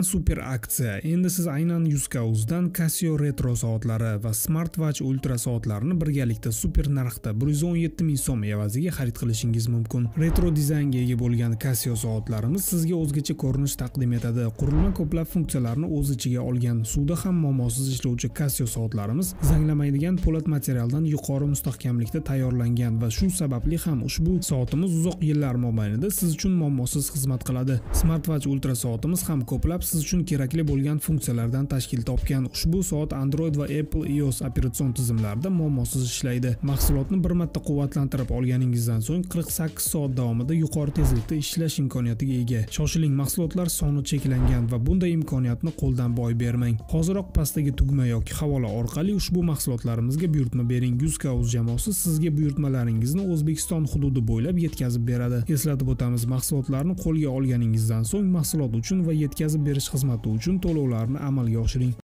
Super aksiya. Endi siz aynan Yuzkauzdan Casio retro soatlari va Smartwatch Ultra soatlarini birgalikda super narxda 117 ming so'm evaziga xarid qilishingiz mumkin. Retro dizaynga ega bo'lgan Casio soatlarimiz sizga o'zgacha ko'rinish taqdim etadi. Qurilma ko'plab funksiyalarni o'z ichiga olgan, suvda ham muammosiz ishlovchi Casio soatlarimiz zanglamaydigan po'lat materialdan yuqori mustahkamlikda tayyorlangan va shu sababli ham ushbu soatimiz uzoq yillar mobaynida siz uchun muammosiz xizmat qiladi. Smartwatch Ultra soatimiz ham ko'plab siz uchun kerakli bo'lgan funksiyalardan tashkil topgan. Ushbu soat Android va Apple iOS operatsion tizimlarida muammosiz ishlaydi. Mahsulotni bir marta quvvatlantirib olganingizdan so'ng 48 soat davomida yuqori tezlikda ishlash imkoniyatiga ega. Shoshiling, mahsulotlar soni cheklangan va bunday imkoniyatni qo'ldan boy bermang. Hoziroq pastdagi tugma yoki havola orqali ushbu mahsulotlarimizga buyurtma bering. Yuzkauz jamoasi sizga buyurtmalaringizni O'zbekiston hududi bo'ylab yetkazib beradi. Eslatib o'tamiz, mahsulotlarni qo'lga olganingizdan so'ng mahsulot uchun va yetkazib berish xizmati uchun to'lovlarni amalga oshiring.